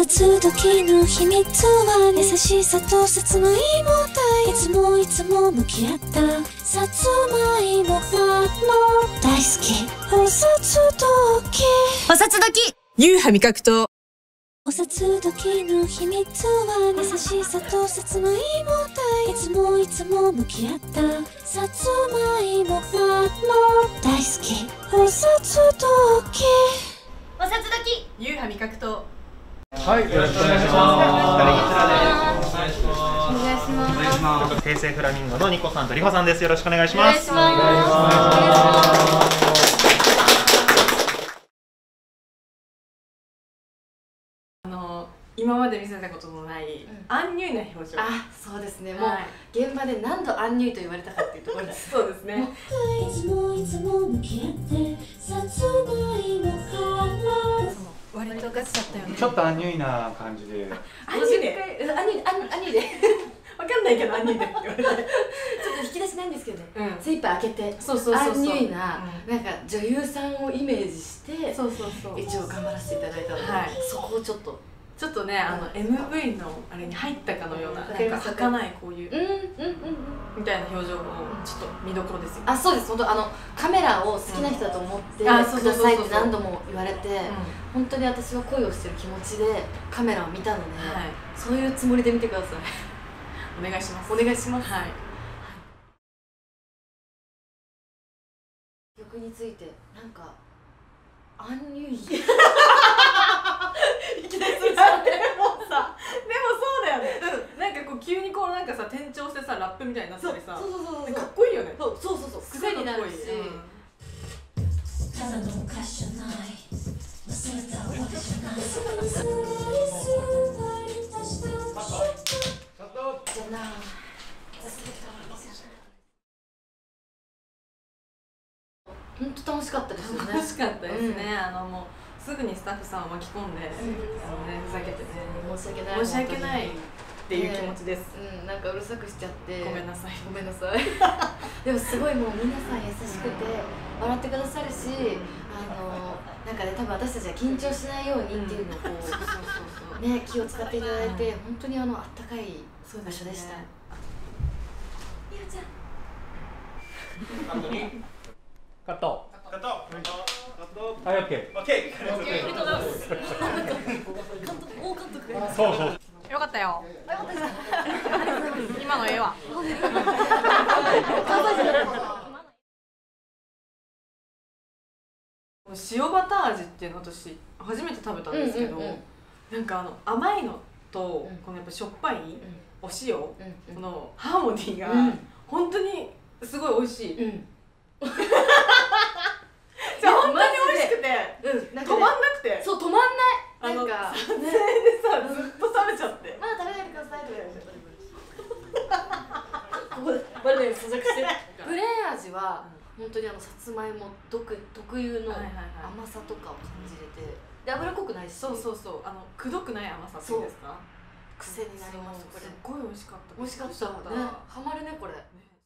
つ時の秘密は優しさとさつまいもだ。いつもいつも向き合ったさつまいもが大好き。おさつ時、 おさつ時、優派味覚糖。 おさつ時の秘密は優しさとさつまいもだ。いつもいつも向き合ったさつまいもが大好き。おさつ時、 おさつ時、優派味覚糖。 はい、よろしくお願いします。お願いします。 お願いします。 お願いします。平成フラミンゴのニコさんとリホさんです。よろしくお願いします。 お願いします。今まで見せたことのないアンニュイな表情。 あ、そうですね。もう現場で何度アンニュイと言われたかっていうところです。 そうですね。 いつもいつも向き合ってさつまいもから割とガチだったよね。 ちょっとアンニュイな感じで。 アンニュイで、アンニュイで。 わかんないけどアンニュイでって言われて。 ちょっと引き出しないんですけどね。精一杯開けて。 そうそうそうそう。 アンニュイななんか女優さんをイメージして、 そうそうそう。 一応頑張らせていただいたので、そこをちょっと。 ちょっとね、MV のあれに入ったかのような、なんか儚いこういうみたいな表情もちょっと見どころですよ。 あ、そうです。本当カメラを好きな人だと思ってくださいって何度も言われて、本当に私は恋をしてる気持ちでカメラを見たので、そういうつもりで見てください。 お願いします。 お願いします。 はい。 曲についてなんかアンニュイ。 なんかこう急にこうなんかさ転調してさラップみたいになったりさ、かっこいいよね。 そう癖になるし。 ただの昔じゃない忘れたわけじゃない本当楽しかったですよね。 楽しかったですね。もうすぐにスタッフさんを巻き込んで、ふざけてね、申し訳ないっていう気持ちです。 なんかうるさくしちゃってごめんなさい。 ごめんなさい。でもすごいもう皆さん優しくて笑ってくださるし、なんかね多分私たちは緊張しないようにっていうのをこうね気を使っていただいて本当にあったかい場所でした。みゆちゃん。 カット。 カット。 はい、オッケー。 オッケー。 ありがとうございます。 大監督が。 そうそう。 よかったよ。今の絵は。塩バター味っていうの私初めて食べたんですけど、なんか甘いのとこのやっぱしょっぱいお塩このハーモニーが本当にすごい美味しい。じゃあ本当に美味しくて止まんなくて。 そう止まんない。なんか撮影でさずっと食べちゃって。 まだ食べないでくださいとか言われて。バレないように咀嚼して。プレーン味は本当にさつまいも特有の甘さとかを感じれて、で脂っこくないし。 そうそうそう。くどくない甘さっていうんですか。 癖になります。これすっごい美味しかった。 美味しかったね。ハマるねこれ。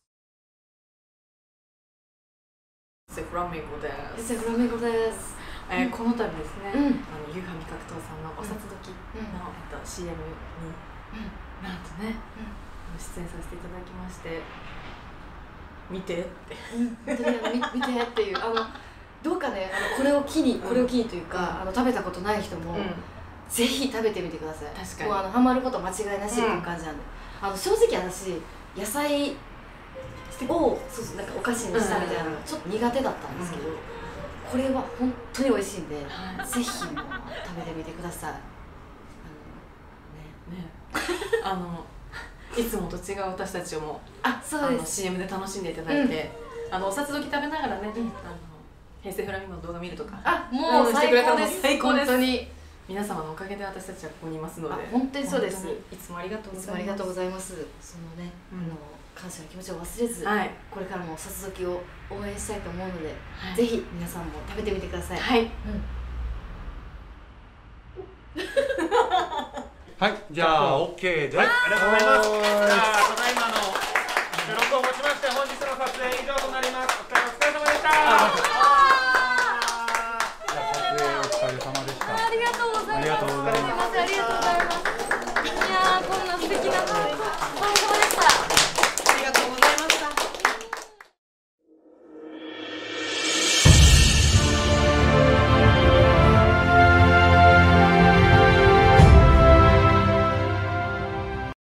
フラメンゴです。 フラメンゴです。 この度ですね、優派味覚糖さんのおさつ時のCM になんとね出演させていただきまして、見てって本当に見てっていうどうかねこれを機にというか食べたことない人もぜひ食べてみてください。 確かにハマること間違いなしっていう感じなんで、正直私野菜をなんかお菓子にしたみたいなのがちょっと苦手だったんですけど、これは本当に美味しいんで、ぜひ食べてみてください。 いつもと違う私たちをも CM で楽しんでいただいて、おさつ時食べながらね、平成フラミンゴの動画見るとかもう最高です。 最高です。 本当に皆様のおかげで私たちはここにいますので、 本当にそうです。 いつもありがとうございます。 いつもありがとうございます。そのね感謝の気持ちを忘れず、これからもさつ時を応援したいと思うので、ぜひ皆さんも食べてみてください。 はい。 はい、じゃあ OK です。 ありがとうございます。じゃあただいまの収録をもちまして本日の撮影以上となります。お疲れ様でした。 撮影お疲れ様でした。 がとうございます。すみません、ありがとうございます。いやー、こんな素敵なハート